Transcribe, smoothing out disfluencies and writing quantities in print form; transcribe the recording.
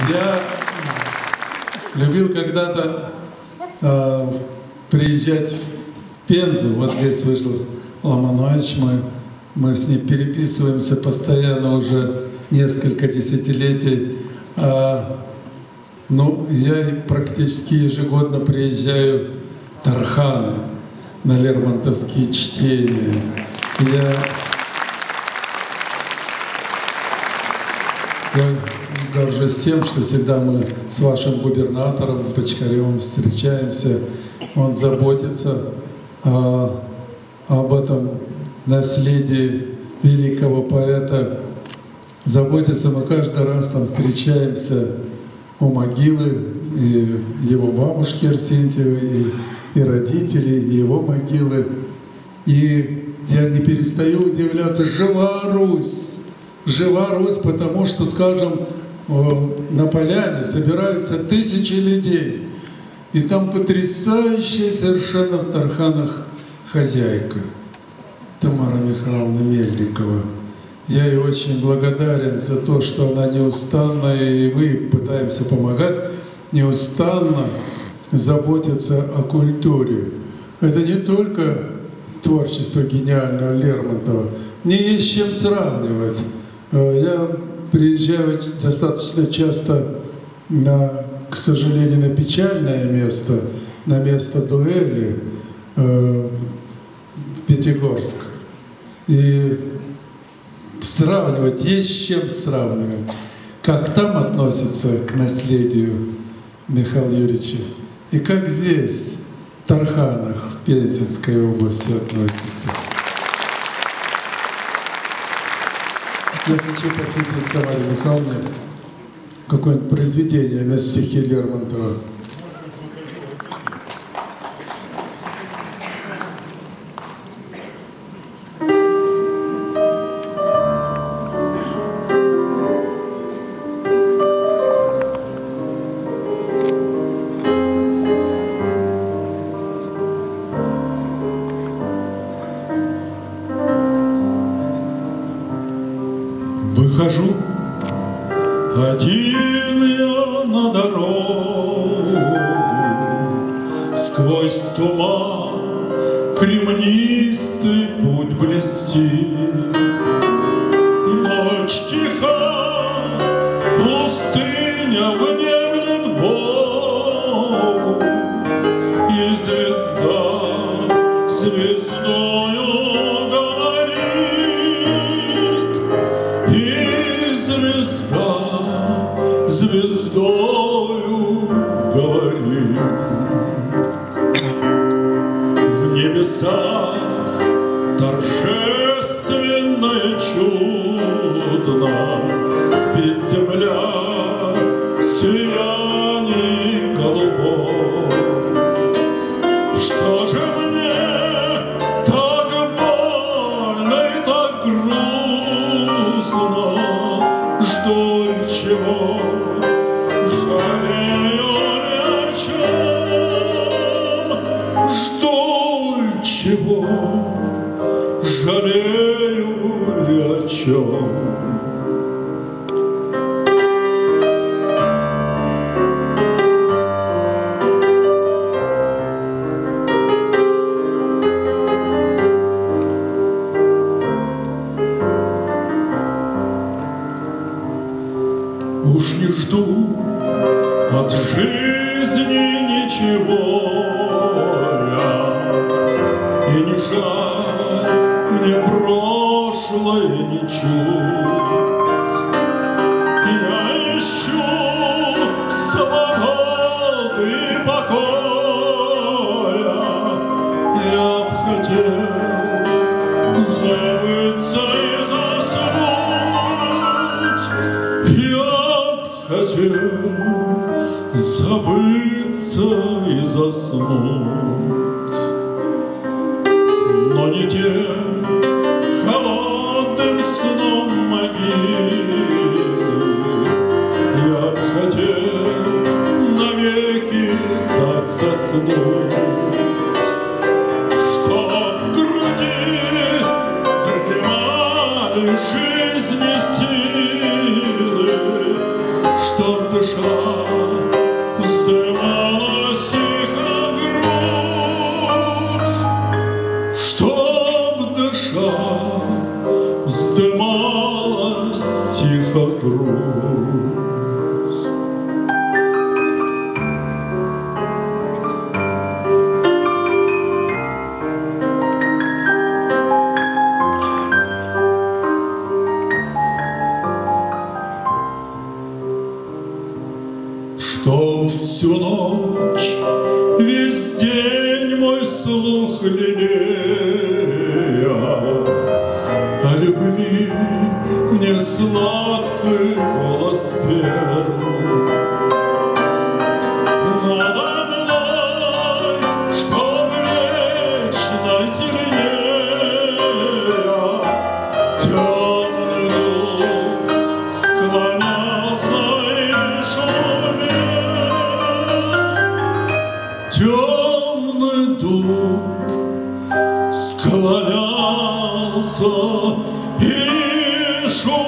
Я любил когда-то приезжать в Пензу. Вот здесь вышел Ломанович, мы с ним переписываемся постоянно уже несколько десятилетий. Ну, я практически ежегодно приезжаю в Тарханы на лермонтовские чтения. Я горжусь тем, что всегда мы с вашим губернатором, с Бочкаревым встречаемся. Он заботится об этом наследии великого поэта. Заботится, мы каждый раз там встречаемся у могилы и его бабушки Арсентьевой, и родителей, и его могилы. И я не перестаю удивляться, жива Русь! Жива Русь, потому что, скажем, на поляне собираются тысячи людей, и там потрясающая совершенно в Тарханах хозяйка Тамара Михайловна Мельникова. Я ей очень благодарен за то, что она неустанно, и мы пытаемся помогать, неустанно заботиться о культуре. Это не только творчество гениального Лермонтова, не есть с чем сравнивать. Я приезжаю достаточно часто, к сожалению, на печальное место, на место дуэли в Пятигорск. И сравнивать, есть с чем сравнивать. Как там относятся к наследию Михаила Юрьевича, и как здесь, в Тарханах, в Пензенской области относятся. Я хочу посвятить Тамаре Михайловне какое-нибудь произведение на стихи Лермонтова. Выхожу один я на дорогу, сквозь туман кремнистый путь блестит. Ночь тиха, пустыня внемлет Богу, и звезда звездою звездою говорит. В небесах торжественно и чудно спит земля в сиянии голубом. Что же мне так больно и так грустно? Жду чего? Жалею ли о чем? Жду чего? Жалею ли о чем? Уж не жду от жизни ничего я, и не жаль мне прошлое ничуть. Я ищу свободы и покоя, я б хотел забыться и заснуть. Хотел забыться и заснуть, но не тем холодным сном могилы. Я б хотел навеки так заснуть, чтоб в груди дремали жизни силы, чтоб дыша, вздымалась тихо грудь, чтоб дыша, вздымалась тихо грудь. Чтоб всю ночь, весь день мой слух лелея о любви мне сладкий голос пел. Надо мной, чтоб вечно зеленея темный дуб склонялся и шумел. Темный дуб склонялся и шумел.